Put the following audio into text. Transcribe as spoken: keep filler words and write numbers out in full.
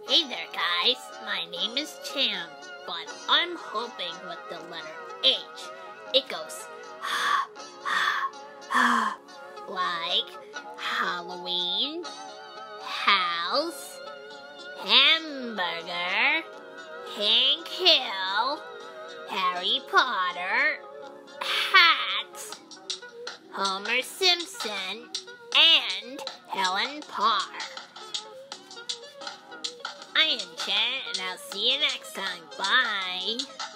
Hey there, guys. My name is Cham, but I'm hoping with the letter H, it goes like Halloween, house, hamburger, Hank Hill, Harry Potter, hat, Homer Simpson, and Helen Parr. I am Cham, and I'll see you next time. Bye.